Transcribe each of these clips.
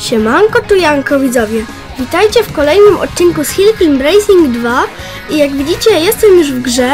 Siemanko, tu Janko, widzowie. Witajcie w kolejnym odcinku z Hill Climb Racing 2 i jak widzicie, jestem już w grze.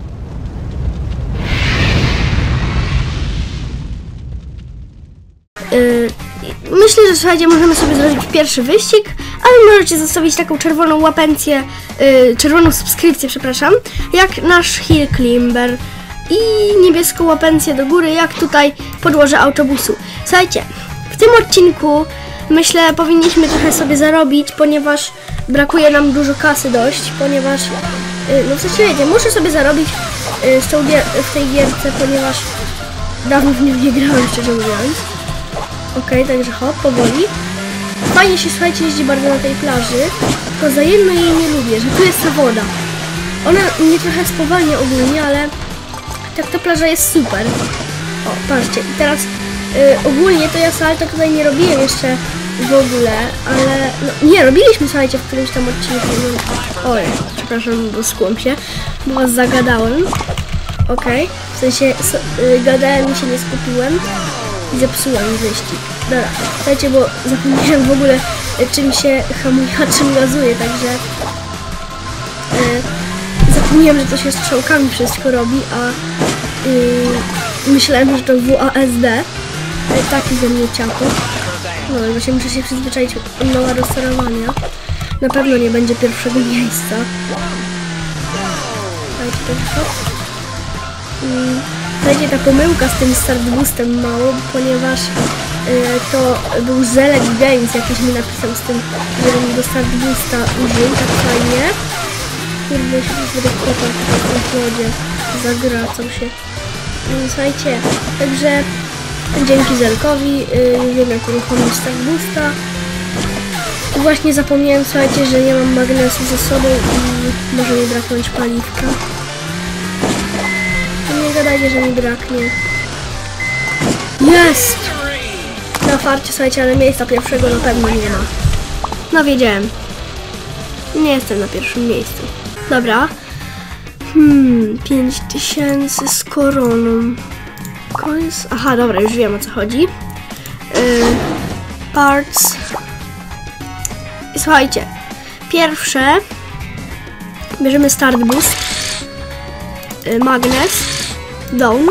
Myślę, że słuchajcie, możemy sobie zrobić pierwszy wyścig, ale możecie zostawić taką czerwoną łapencję, czerwoną subskrypcję, przepraszam, jak nasz Hill Climber i niebieską łapencję do góry, jak tutaj podłoże autobusu. Słuchajcie, w tym odcinku myślę, powinniśmy trochę sobie zarobić, ponieważ brakuje nam dużo kasy dość, ponieważ, no w sensie wiecie, muszę sobie zarobić w tej gierce, ponieważ dawno w nim nie grałem, szczerze mówiąc. Okej, także hop, powoli. Fajnie się, słuchajcie, jeździ bardzo na tej plaży, tylko za jedno jej nie lubię, że tu jest ta woda. Ona mnie trochę spowalnia ogólnie, ale tak ta plaża jest super. O, patrzcie, i teraz ogólnie to ja salta tutaj nie robiłem jeszcze w ogóle, ale no, nie, robiliśmy, słuchajcie, w którymś tam odcinku. Oj, przepraszam, bo skłam się, bo was zagadałem. Okej, w sensie gadałem i się nie skupiłem i zepsułem wyścig. Dobra, słuchajcie, bo zapomniałem w ogóle czym się hamuje, a czym gazuje, także zapomniałem, że to się strzałkami wszystko robi, a myślałem, że to WASD. Taki ze mnie ciaku. No, właśnie muszę się przyzwyczaić od nowa do sterowania. Na pewno nie będzie pierwszego miejsca. Dajcie to hop. Słuchajcie, ta pomyłka z tym start boostem mało, ponieważ to był Zelek Games, jakiś mi napisał z tym, żebym do start boosta użył, tak fajnie. Kurde, się tutaj chłopak w wodzie zagracał się. Słuchajcie, także dzięki Zelkowi wiem, jak uruchomić start boosta. I właśnie zapomniałem, słuchajcie, że nie mam magnesu ze sobą i może mi braknąć paliwka. Nie gadajcie, że mi braknie. Jest! Na farcie, słuchajcie, ale miejsca pierwszego na pewno nie ma. No wiedziałem. Nie jestem na pierwszym miejscu. Dobra. 5000 z koroną. Coins. Aha, dobra, już wiem, o co chodzi. Parts. I słuchajcie, pierwsze bierzemy start boost, magnes, down.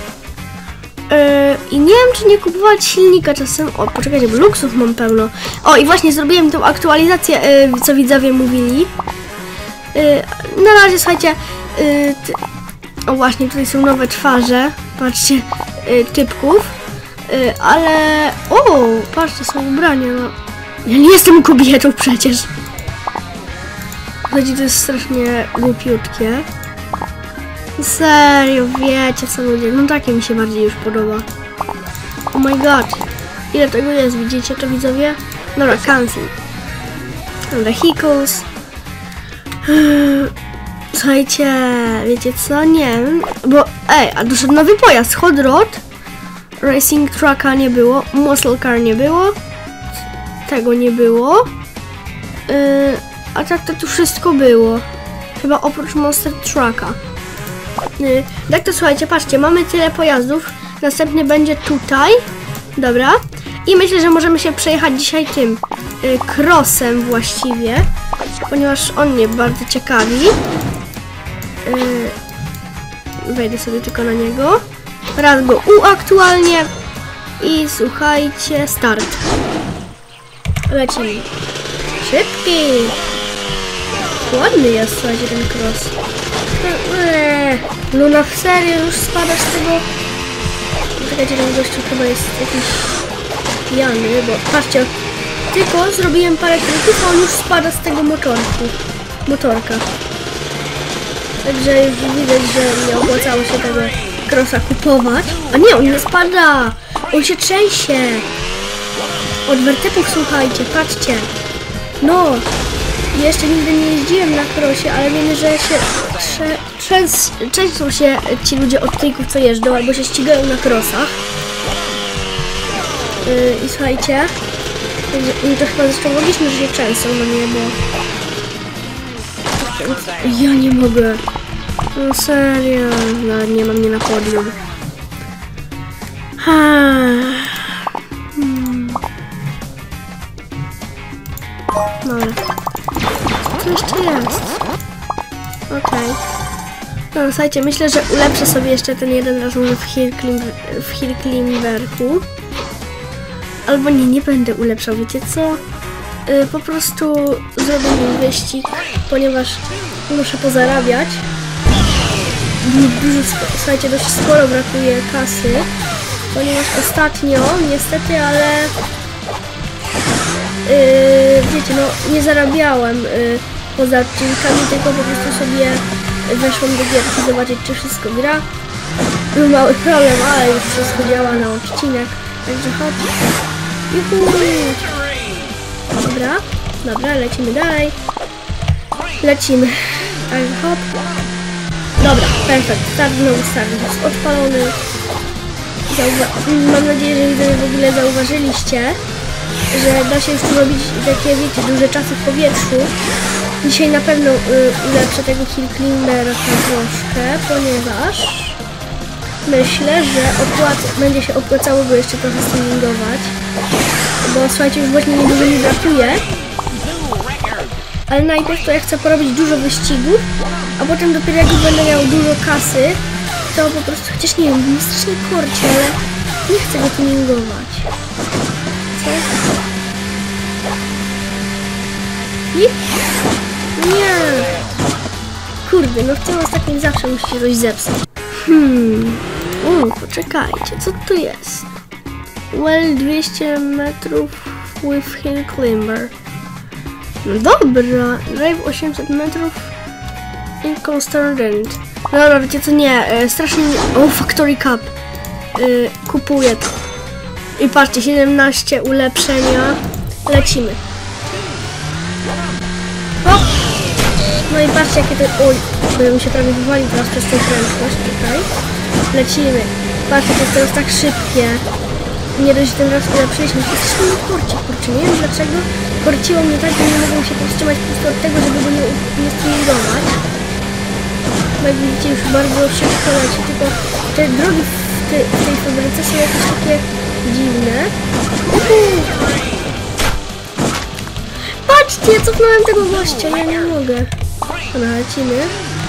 I nie wiem, czy nie kupować silnika czasem. O, poczekajcie, bo luksów mam pełno. O, i właśnie zrobiłem tą aktualizację, co widzowie mówili. Na razie, słuchajcie, o właśnie, tutaj są nowe twarze. Patrzcie, typków. Ale... O, patrzcie, są ubrania. No. Ja nie jestem kobietą przecież. Chodzi, to jest strasznie głupiutkie. Serio, wiecie co ludzie. No takie mi się bardziej już podoba. Oh my god. Ile tego jest, widzicie to, widzowie? Dobra, cancel. Vehicles. Słuchajcie, wiecie co? Nie wiem, bo a doszedł nowy pojazd, Hot Rod. Racing Trucka nie było, Muscle Car nie było, tego nie było, a tak to tu wszystko było, chyba oprócz Monster Trucka. Tak to słuchajcie, patrzcie, mamy tyle pojazdów, następny będzie tutaj, dobra, i myślę, że możemy się przejechać dzisiaj tym crossem właściwie, ponieważ on mnie bardzo ciekawi. Wejdę sobie tylko na niego. Raz go uaktualnię i słuchajcie, start. Lecimy. Szybki. Ładny jest, słuchajcie, ten cross. No na serio już spadasz z tego. Czekajcie, ten gościu chyba jest jakiś pijany, bo patrzcie, tylko zrobiłem parę trików, a on już spada z tego motorka. Także już widać, że nie opłacało się tego crossa kupować. A nie, on nie spada! On się trzęsie! Od wertepów, słuchajcie, patrzcie! No! Jeszcze nigdy nie jeździłem na crossie, ale wiem, że się trzęsą się ci ludzie od trików, co jeżdżą, albo się ścigają na crossach. I słuchajcie, to chyba zresztą logiczne, że się trzęsą, no nie, bo... Ja nie mogę. No serio, nawet nie mam mnie na podium. Dobra. Co jeszcze jest? Okej. No słuchajcie, myślę, że ulepszę sobie jeszcze ten jeden raz może w Hill Climberku. Albo nie będę ulepszał, wiecie co? Po prostu zrobię mi wyścig, ponieważ muszę pozarabiać. Słuchajcie, dość sporo brakuje kasy, ponieważ ostatnio, niestety, ale wiecie, no nie zarabiałem poza odcinkami, tylko po prostu sobie weszłam do gierki zobaczyć, czy wszystko gra. Był mały problem, ale już wszystko działa na odcinek, także chodź. Juhu. Dobra, lecimy dalej. Lecimy. Także hop. Dobra, perfekt. Start jest odpalony. Mam nadzieję, że widzowie w ogóle zauważyliście, że da się już tu robić takie, wiecie, duże czasy w powietrzu. Dzisiaj na pewno ulepszę tego Hill Climbera troszkę, ponieważ myślę, że będzie się opłacało go jeszcze trochę streamingować. Bo słuchajcie, już właśnie niedużo mi brakuje. Ale najpierw to ja chcę porobić dużo wyścigów, a potem dopiero jak będę miał dużo kasy, to po prostu, chociaż nie wiem, mnie strasznie korci, ale nie chcę go tuningować. Co? I? Nie! Kurde, no w tym ostatnim zawsze musi się coś zepsuć. Poczekajcie, co to jest? Well, 200 metrów with Hill Climber. No dobra, drive 800 metrów inconstant. No dobra, wiecie co, nie, strasznie... O, Factory Cup. Kupuję to. I patrzcie, 17 ulepszenia. Lecimy. Hop! No i patrzcie, jakie to... Oj, bo ja bym się prawie wywalił teraz przez tą prędkość. Tutaj. Lecimy. Patrzcie, to jest teraz tak szybkie. Nie dość, że ten raz ulepszyliśmy. To coś mnie korci, kurczę. Nie wiem dlaczego. Korciło mnie tak, że nie mogłem się powstrzymać po prostu od tego, żeby go nie streamingować. Bo jak widzicie, już bardzo szybko leci. Tylko te drogi w tej fabryce są jakieś takie dziwne. Patrzcie, ja cofnąłem tego gościa. Ja nie mogę. Dobra, lecimy.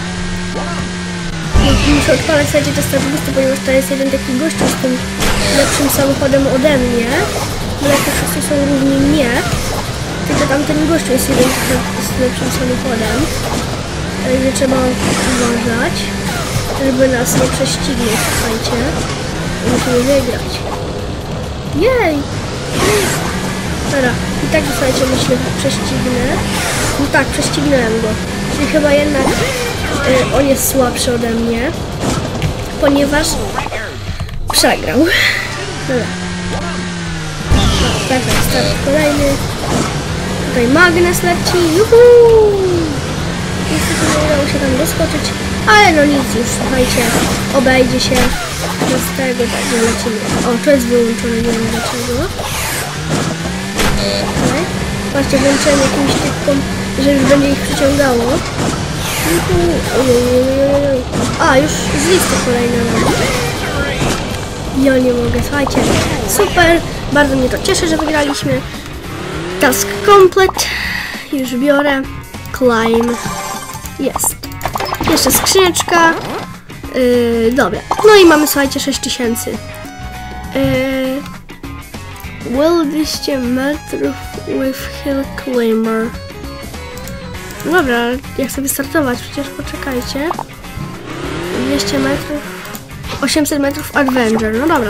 Muszę odpalać sobie te statystyki, ponieważ to jest jeden taki gościu z tym lepszym samochodem ode mnie. Bo jak wszyscy są równi mnie, tylko tamten gościu jest jeden z lepszym samochodem. Także trzeba uważać, żeby nas nie prześcignąć, słuchajcie. Musimy wygrać. Jej! Dobra, i tak słuchajcie, myślę, że prześcignę. No tak, prześcignąłem go. Czyli chyba jednak on jest słabszy ode mnie, ponieważ przegrał. Dobra. Perfekt, start kolejny. Tutaj magnes leci. Juhu! Niestety nie udało się tam doskoczyć, ale no nic już, słuchajcie, obejdzie się bez tego, także lecimy. O, to jest wyłączone, nie wiem dlaczego. Okay. Patrzcie, włączyłem jakimś typkom, że już będzie ich przyciągało. A, już z listy kolejne mamy. Ja nie mogę, słuchajcie. Super, bardzo mnie to cieszy, że wygraliśmy. Task complete. Już biorę. Climb. Jest. Jeszcze skrzyneczka. Dobra. No i mamy, słuchajcie, 6000. Well, 200 metrów with Hill Climber. No dobra, jak sobie startować? Przecież poczekajcie. 200 metrów. 800 metrów Adventure. No dobra.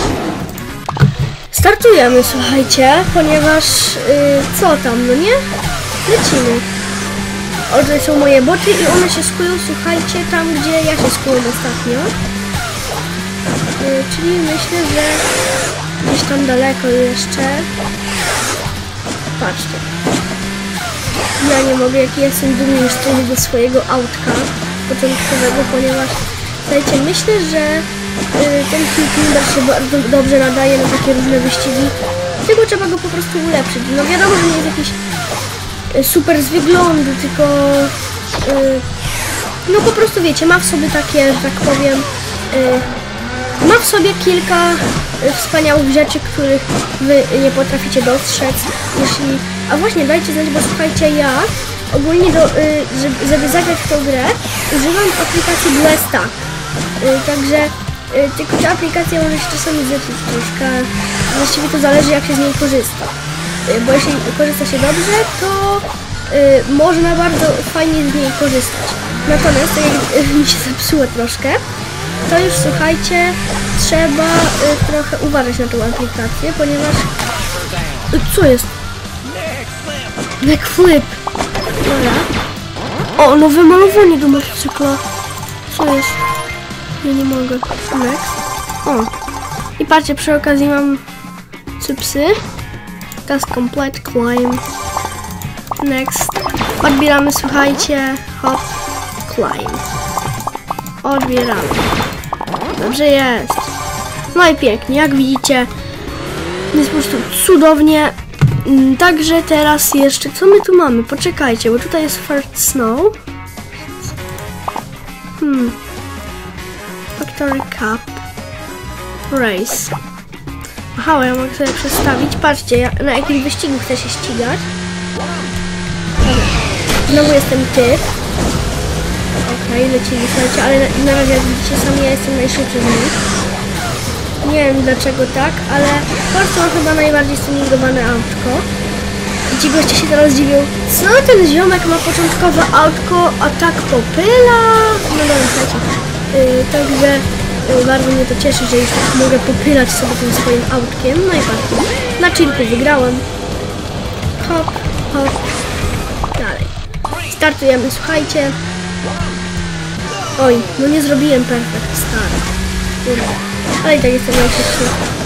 Startujemy, słuchajcie, ponieważ co tam, no nie? Lecimy. O, tutaj są moje boty i one się skują, słuchajcie, tam gdzie ja się skułem ostatnio. Czyli myślę, że gdzieś tam daleko jeszcze. Patrzcie. Ja nie mogę, jaki jestem dumny już z tego swojego autka początkowego, ponieważ słuchajcie, myślę, że ten Hill Climber się bardzo dobrze nadaje na takie różne wyścigi, tylko trzeba go po prostu ulepszyć. No wiadomo, że nie jest jakiś super z wyglądu, tylko no po prostu wiecie, ma w sobie takie, że tak powiem, Ma w sobie kilka wspaniałych rzeczy, których wy nie potraficie dostrzec. A właśnie, dajcie znać, bo słuchajcie, ja ogólnie żeby zagrać w tą grę, używam aplikacji Blesta. Także tylko ta aplikacja może się czasami zepsuć troszkę. Właściwie to zależy, jak się z niej korzysta. Bo jeśli korzysta się dobrze, to można bardzo fajnie z niej korzystać. Natomiast jak mi się zepsuło troszkę, to już słuchajcie, trzeba trochę uważać na tą aplikację, ponieważ... Co jest? Backflip! Dobra. O, nowe malowanie do motocykla. Co jest? Ja nie mogę. Next. O. I patrzcie, przy okazji mam psy. Task complete, climb. Next. Odbieramy, słuchajcie. Hop. Climb. Odbieramy. Dobrze jest. No i pięknie, jak widzicie. Jest po prostu cudownie. Także teraz jeszcze, co my tu mamy? Poczekajcie, bo tutaj jest First Snow. Factory Cup. Race. Aha, ja mogę sobie przestawić. Patrzcie, na jakim wyścigu chcę się ścigać. Znowu jestem typ. Okej, lecimy, słuchajcie, ale na razie jak widzicie sami, ja jestem najszybszy z nich. Nie wiem dlaczego tak, ale po prostu mam chyba najbardziej stuningowane autko. I ci goście się teraz dziwią, co ten ziomek ma początkowe autko, a tak popyla? No dobra, słuchajcie. Także bardzo mnie to cieszy, że już tak mogę popylać sobie tym swoim autkiem. No i patrzcie, na chillku wygrałem. Hop, hop. Dalej. Startujemy, słuchajcie. Oj, no nie zrobiłem perfekt, stary. Kurde. Ale i tak jestem najszybszy.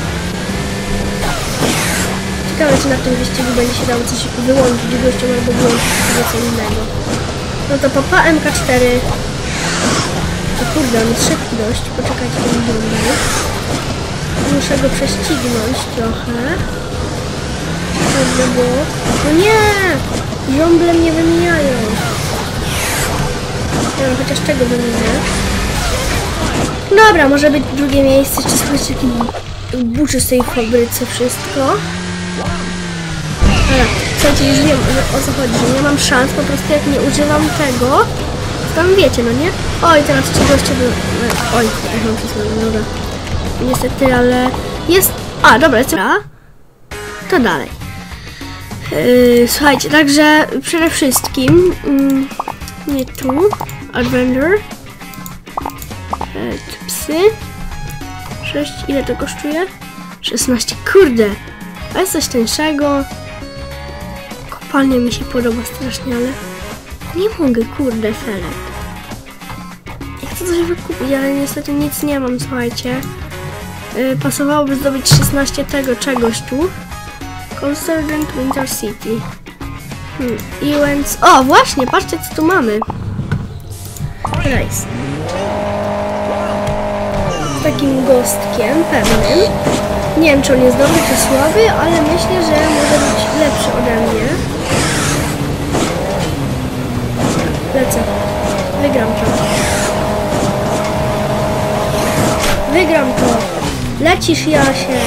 Ciekawe, czy na tym wyścigu będzie się dało coś wyłączyć gościom albo wyłączyć co innego. No to papa MK4. O kurde, on jest szybki dość. Poczekajcie, to wygląda. Muszę go prześcignąć trochę. Dobrze było. No nie! Ziomble mnie wymieniają. Nie wiem, chociaż czego wymienię. Dobra, może być drugie miejsce. Czy słuchajcie, taki buczy z tej fabryce wszystko. Dobra, słuchajcie, już wiem o co chodzi, że nie mam szans, po prostu jak nie używam tego, to tam wiecie, no nie? Oj, teraz ci goście do... Oj, dobra. Niestety, ale jest... A, dobra, jest... To dalej. Słuchajcie, także przede wszystkim... nie tu. Adventure. Psy. 6. Ile to kosztuje? 16. Kurde. A jest coś tańszego. Kopalnia mi się podoba strasznie, ale nie mogę, kurde, felek. Ja chcę coś wykupić, ale niestety nic nie mam, słuchajcie. Pasowałoby zdobyć 16 tego czegoś tu. Consergent Winter City. Events. O, właśnie, patrzcie co tu mamy. Race. Z takim gostkiem pewnym. Nie wiem, czy on jest dobry, czy słaby, ale myślę, że może być lepszy ode mnie. Lecę. Wygram to. Wygram to. Lecisz, Jasie.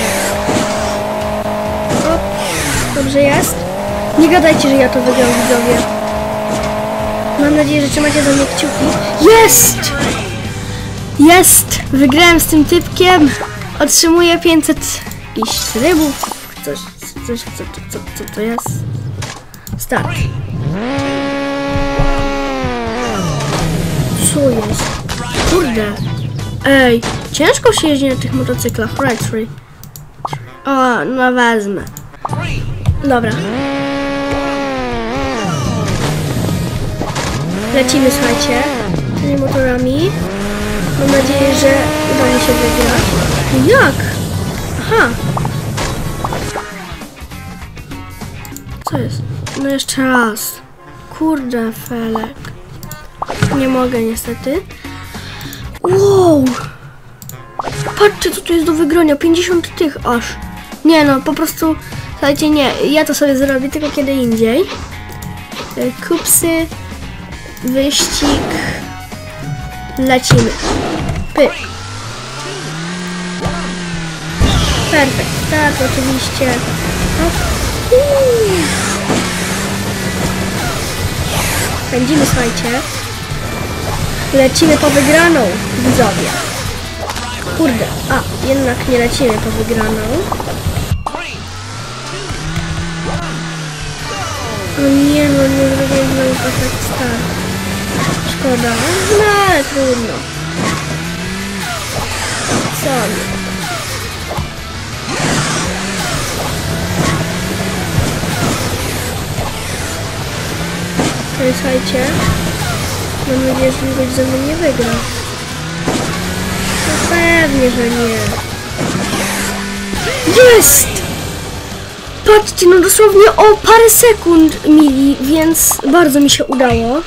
Hop. Dobrze jest. Nie gadajcie, że ja to wygram, widzowie. Mam nadzieję, że trzymacie za mnie kciuki. Jest! Jest! Wygrałem z tym typkiem. Otrzymuję 500 jakichś trybów. Co to jest? Start. Co jest? Kurde. Ej, ciężko się jeździ na tych motocyklach. Right, three. O, no wezmę. Dobra. Lecimy, słuchajcie, tymi motorami. Mam nadzieję, że uda mi się wygrać. Jak? Aha. Co jest? No jeszcze raz. Kurde, felek. Nie mogę niestety. Wow! Patrzcie, co tu jest do wygrania. 50 tych aż. Nie no, po prostu... Słuchajcie, nie. Ja to sobie zrobię tylko kiedy indziej. Kupsy. Wyścig. Lecimy. Pyk. Perfekt, tak, oczywiście. Pędzimy, słuchajcie. Lecimy po wygraną, widzowie. Kurde, jednak nie lecimy po wygraną. O nie, no nie zrobiłem znowu perfect start. Szkoda, no ale trudno. Co nie? No słuchajcie, mam nadzieję, że nikt ze mną nie wygra. No pewnie, że nie. Jest! Patrzcie, no dosłownie o parę sekund mili, więc bardzo mi się udało.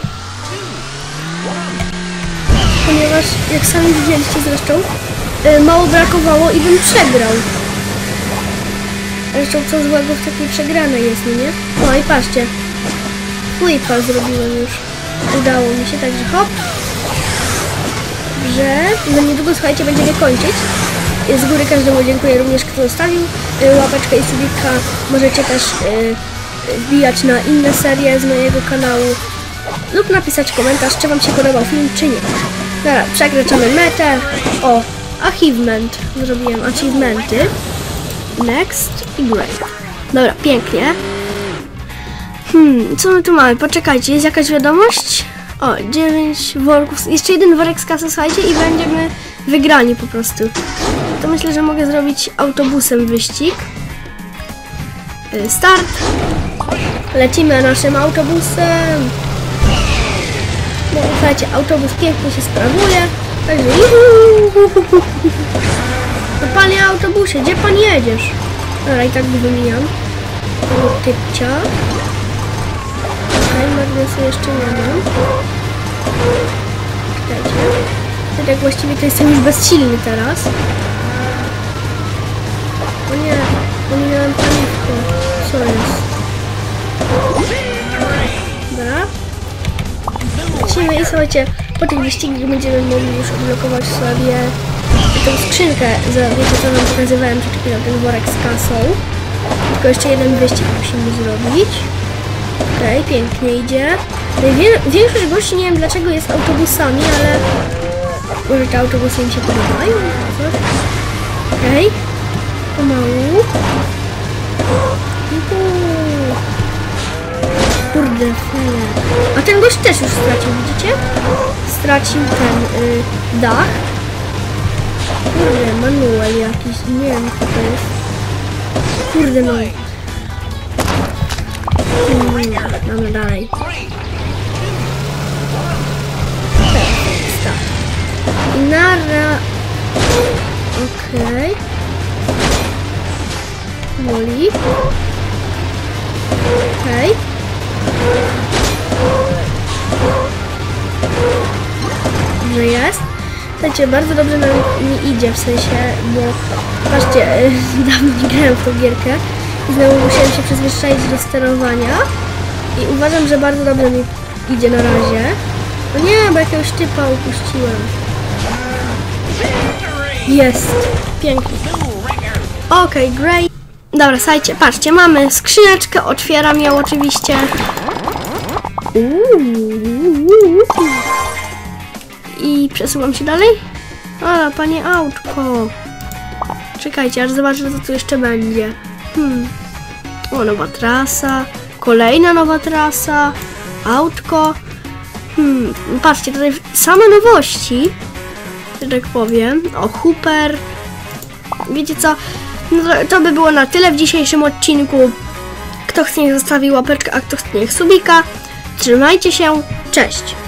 Ponieważ, jak sami widzieliście zresztą, mało brakowało i bym przegrał. Zresztą co złego w takiej przegranej jest, nie? No i patrzcie. Flipa zrobiłem już. Udało mi się, także hop. Dobrze. No niedługo, słuchajcie, będziemy kończyć. Z góry każdemu dziękuję również, kto zostawił łapeczkę i subika. Możecie też wbijać na inne serie z mojego kanału lub napisać komentarz, czy wam się podobał film, czy nie. Dobra, przekraczamy metę. O, achievement. Zrobiłem achievementy. Next i great. Dobra, pięknie. Co my tu mamy? Poczekajcie, jest jakaś wiadomość? O, 9 worków. Jeszcze jeden worek z kasy, słuchajcie, i będziemy wygrani po prostu. To myślę, że mogę zrobić autobusem wyścig. Start. Lecimy naszym autobusem. No, słuchajcie, autobus pięknie się sprawuje. Także no, panie autobusie, gdzie pan jedziesz? Dobra, i tak wymieniam tego typcia. Magnesu jeszcze nie mam. Czekajcie. Tak właściwie to jestem już bezsilny teraz. O nie, pominąłem paliwko. Co jest? Dobra. Lecimy i słuchajcie, po tych wyścigach będziemy mogli już odblokować sobie tą skrzynkę. Wiecie co wam pokazywałem, że czekaj na ten worek z kasą. Tylko jeszcze jeden wyścig musimy zrobić. Okej, pięknie idzie. Większość gości nie wiem dlaczego jest autobusami, ale może te autobusy im się podobają? Okej, pomału. Kurde, fajnie. A ten gość też już stracił, widzicie? Stracił ten dach. Kurde, manual jakiś, nie wiem co to jest. Kurde no. Mamy dalej. Start. I nara... Okej. Woli. Okej. Dobrze jest. Słuchajcie, bardzo dobrze nam nie idzie, w sensie, bo patrzcie, dawno nie grałem w tą gierkę. I znowu musiałem się przyzwyczaić do sterowania i uważam, że bardzo dobrze mi idzie na razie. No nie, bo jakiegoś typa upuściłem. Jest! Pięknie. Okej, great. Dobra, słuchajcie, patrzcie, mamy skrzyneczkę, otwieram ją oczywiście. I przesuwam się dalej. A, panie autko. Czekajcie, aż zobaczę, co tu jeszcze będzie. O, nowa trasa. Kolejna nowa trasa. Autko. Patrzcie, tutaj same nowości. Że tak powiem. O, Hooper. Wiecie co? No to by było na tyle w dzisiejszym odcinku. Kto chce, niech zostawi łapeczkę, a kto chce, niech subika. Trzymajcie się. Cześć.